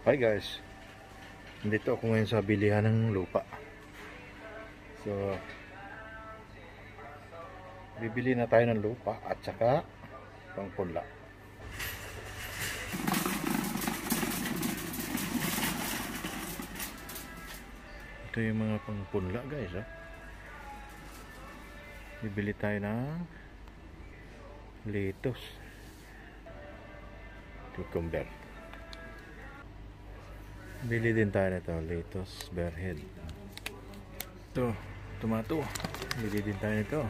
Hi guys, nandito ako ngayon sa bilihan ng lupa. So, bibili na tayo ng lupa at saka pangpunla. Ito yung mga pangpunla guys. Bibili tayo ng lettuce, cucumber. Bili din tayo nito, lettuce, bearhead. Ito, tomato. Bili din tayo nito.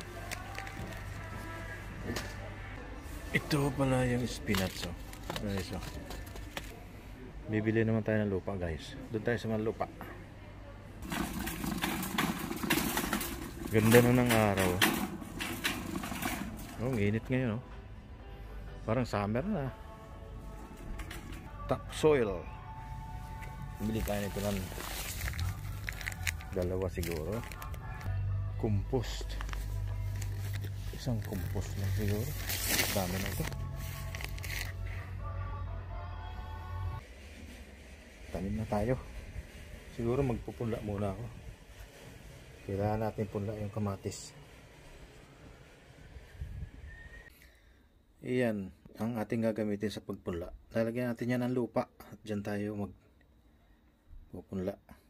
Ito pala yung spinach. Guys, bibili naman tayo ng lupa guys. Doon tayo sa mga lupa. Ganda na ng araw. Ang init ngayon. Parang summer na. Topsoil. Bili tayo nito ng dalawa siguro. Compost. Isang compost lang siguro. Dami na ito. Tanim na tayo. Siguro magpupunla muna ako. Kailangan natin punla yung kamatis. Iyan ang ating gagamitin sa pagpunla. Lalagyan natin yan ng lupa at dyan tayo magpupunla.